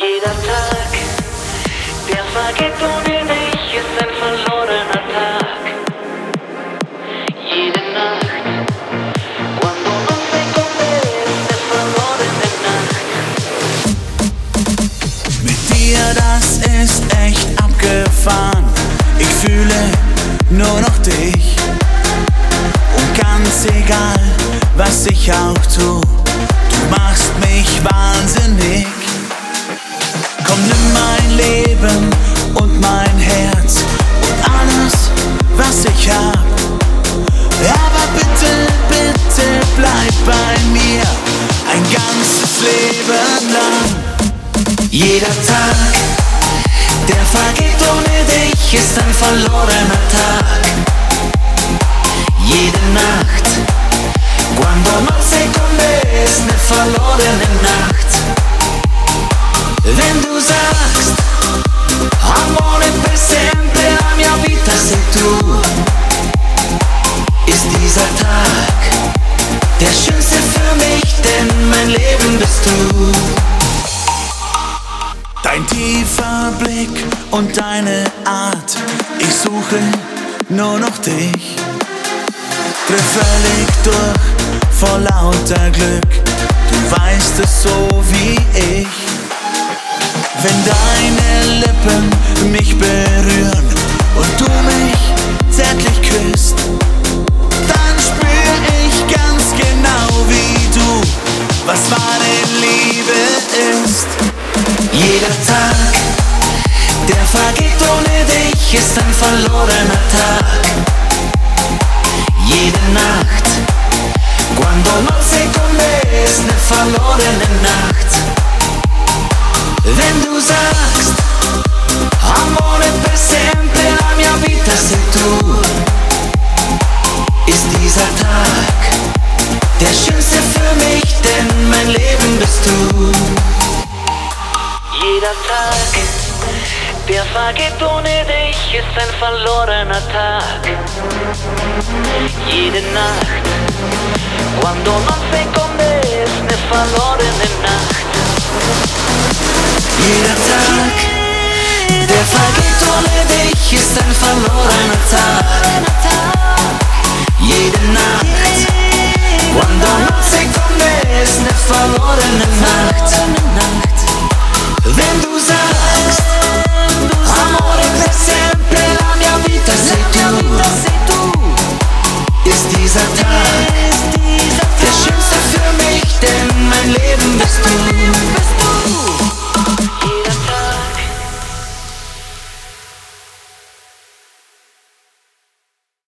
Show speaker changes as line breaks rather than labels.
Jeder Tag, der vergeht ohne dich, ist ein verlorener Tag. Jede Nacht, cuando no se esconde, ist eine verlorene Nacht.
Mit dir, das ist echt abgefahren. Ich fühle nur noch dich. Und ganz egal, was ich auch tu, du machst mich wahnsinnig. Komm, nimm mein Leben und mein Herz und alles, was ich hab. Aber bitte, bitte bleib bei mir ein ganzes Leben lang. Jeder Tag, der vergeht ohne dich, ist ein verlorener Tag. Jede Nacht, cuando no se esconde, ist eine verlorene Nacht. Wenn du sagst, amore per sempre, la mia vita sei tu, ist dieser Tag der schönste für mich, denn mein Leben bist du. Dein tiefer Blick und deine Art, ich suche nur noch dich. Dreh völlig durch vor lauter Glück, du weißt es so wie ich. Wenn deine Lippen mich berühren und du mich zärtlich küsst, dann spür ich ganz genau wie du, was wahre Liebe ist. Jeder Tag, der vergeht ohne dich, ist ein verlorener Tag. Jede Nacht, cuando no se esconde, ist eine verlorene Nacht. Wenn du sagst, amore per sempre, la mia vita sei tu, ist dieser Tag der schönste für mich, denn mein Leben bist du.
Jeder Tag, der vergeht ohne dich, ist ein verlorener Tag. Jede Nacht, cuando no se esconde, ist eine verlorene Nacht.
Jeder Tag, der vergeht ohne dich, ist ein verlorener Tag. Jede Nacht, cuando no se esconde, ist eine verlorene Nacht.